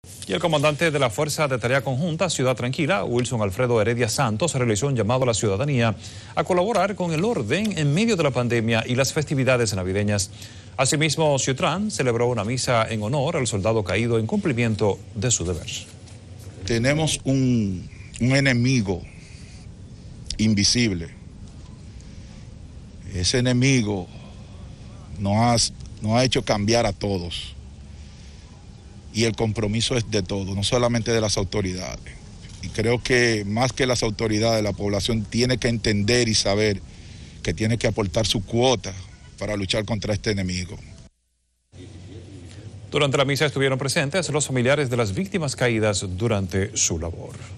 Y el comandante de la Fuerza de Tarea Conjunta Ciudad Tranquila, Wilson Alfredo Heredia Santos, realizó un llamado a la ciudadanía a colaborar con el orden en medio de la pandemia y las festividades navideñas. Asimismo, Ciutran celebró una misa en honor al soldado caído en cumplimiento de su deber. Tenemos un enemigo invisible. Ese enemigo nos ha hecho cambiar a todos. Y el compromiso es de todos, no solamente de las autoridades. Y creo que más que las autoridades, la población tiene que entender y saber que tiene que aportar su cuota para luchar contra este enemigo. Durante la misa estuvieron presentes los familiares de las víctimas caídas durante su labor.